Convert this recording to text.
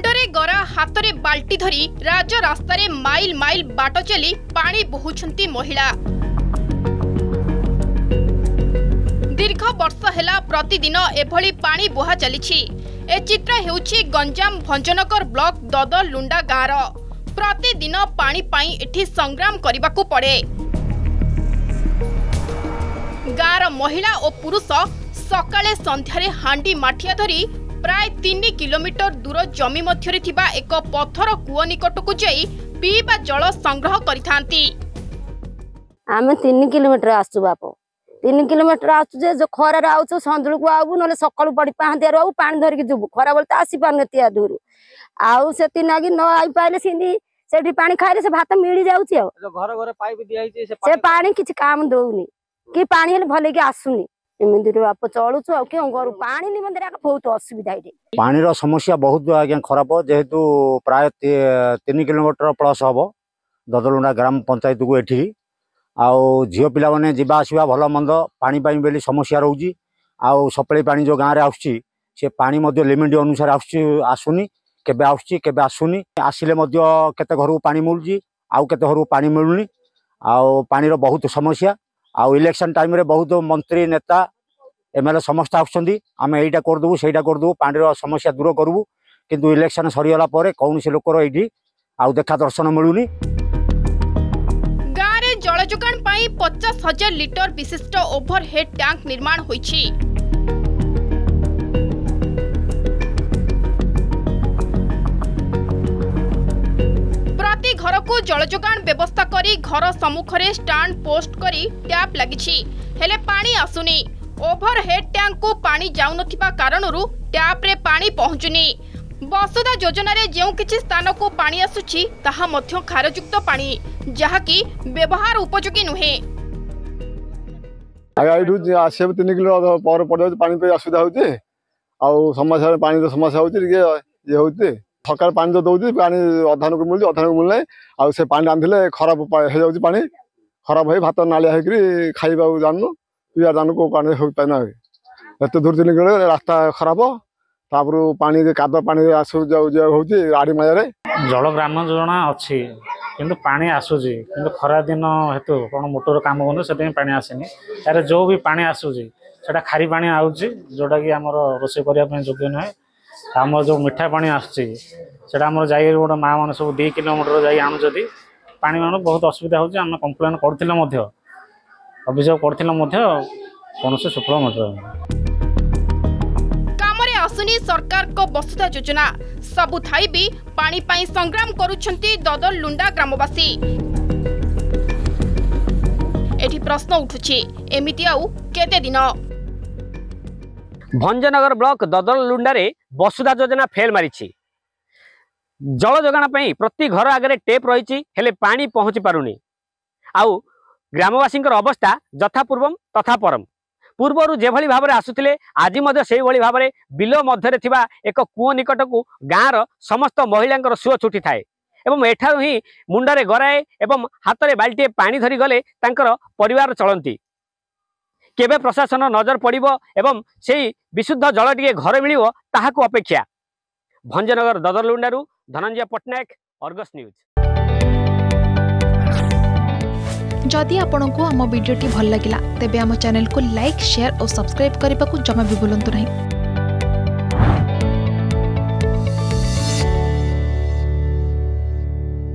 मुंडरे गरा हातरे बाल्टी धरी राज रास्ता माइल माइल बाट चली पानी बोहुछंती महिला। दीर्घ वर्ष हेला प्रतिदिन एभली पानी बोहा चलिछि। ए चित्र हेउछि गंजाम भंजनगर ब्लॉक ददलुंडा गाँर। प्रतिदिन पानी पाई एठी संग्राम करबाकू पड़े। गाँर महिला और पुरुष सकाळे संध्यारे हांडी माठिया धरी प्राय 3 किलोमीटर दूर जमी मध्यरे थिबा एक पत्थर कूଅ निकटकू जाई पीवा जल संग्रह करिथांती। आमे 3 किलोमीटर आसु बाप 3 किलोमीटर आसु जे जो खरा आउछु संदुल को आउ नले सकाळू पड़ी पाहंदिया आउ पानी धर के जुबु खरा बोलते आसी पानतिया दूर आउ सेति नागी न आई पाइले सिंदी सेठी पानी खाइले से भात मिली जाउची आ घर घर पाइप दिया हिचे से पानी किछि काम दउनी कि पानी हेले भले के आसुनी एमिंदी रे बाप चलुछु आ के अंगरु पानी निमंदरा के बहुत असुविधा है। पानी रो समस्या बहुत आज्ञा खराब जेहेतु प्राय 3 किलोमीटर प्लस हम ददलुंडा ग्राम पंचायत को एठी आउ झील पिला माने जीवा आसवा भल मंद पानी पाई बेली समस्या रोची आउ सपळे पानी जो गाँव में आसुची से पानी मध्य लिमिट अनुसार आसुनी केबे आसुची केबे आसुनी आसिले मध्य केते घर पानी मिलुची आउ केते घर पानी मिलुनी आउ पानी रो बहुत समस्या आउ इलेक्शन टाइम रे बहुत मंत्री नेता एमएलए समस्त आसुचंदी आमे एइटा कर दबु सेइटा कर दबु पानी रो समस्या दूर करबु किंतु इलेक्शन सरीगला परे कौन से लोकर एइठी आउ देखा दर्शन मिलुनी। गारे जल जोगान पाई 50,000 लिटर विशिष्ट ओभरहेड टैंक निर्माण होईछि। प्रति घर को जल जोगान व्यवस्था करी घर सम्मुखरे स्टैंड पोस्ट करी टैप लागिछि हेले पानी आसुनी। ओभरहेड टैंक को पानी जाउ नथिबा कारणरू टैप रे पानी पहुंचुनी। वसुधा योजना रे जेउ किछि स्थान को पानी आसुछि ताहा मध्य खारयुक्त पानी जहा कि व्यवहार उपयोगी नुहे। आगे आइडू आसे 3 किलो पर पड़ पानी पे असुविधा होउछि आउ समस्या पानी रो समस्या होउछि के ये होउछि सकाळ पानी तो दउछि पानी अधान को मिलले आउ से पानी रांधिले खराब हे जाउछि पानी खराब होई भात नालिया हेकरी खाइबा जाननु पिया जाननु को पानी हो पाना एते दूर 3 किलो रास्ता खराब तापर पानी कादो पानी आसु जाउ होउछि आड़ी माया रे जल ग्राम योजना अछि किंतु पानी आसुजी किंतु खरा दिन हेतु कोन मोटर काम कोन सेते पानी आसेनी यार जो भी पानी आसुजी सेटा खारी पानी आउची जोटा कि हमर रोसे करिया पे योग्य नहे। हमर जो मिठा पानी आसुची सेटा हमर जाई गोटा मां माने सब 2 किलोमीटर जाई आनु जदी पानी माने बहुत असुविधा होची। हम कंप्लेन करथिले मध्य अभियोग करथिले मध्य कोनसे सफल मध्य कामरे आसुनी सरकार को वसुधा योजना सबु थाई भी पानी पाई संग्राम करुछंती ददलुंडा ग्रामवासी। एठी प्रश्न उठुछि एमिति आउ केते दिन। भंजनगर ब्लॉक ददलुंडा रे वसुधा योजना फेल मारिछि। जल जोगाण पई प्रति घर आगे टेप रही हेले पानी पहुँची पारुनी। आउ ग्रामवासी अवस्था यथा पूर्वम तथा परम पूर्वर जेभली भाव में आसुथिले आज से भाव में बिल मध्य थिबा एक कूଅ निकट को गाँर समस्त महिला सुଅ छुटी थाए एवं एठारु ही मुंडरे गराए एवं हाथ में बाल्टीए पानी धरी गले तांकर परिवार चलती। केबे प्रशासन नजर पड़िबो एवं सेही विशुद्ध जल टिके घर मिलिबो ताहाकु अपेक्षा। भंजनगर ददलुंडारू धनंजय पट्टनायक, अर्गस न्यूज। जदि आपंक आम भिडी भल लगा तेब आम चैनल को लाइक शेयर और सब्सक्राइब करने को जमा भी भूलु नहीं।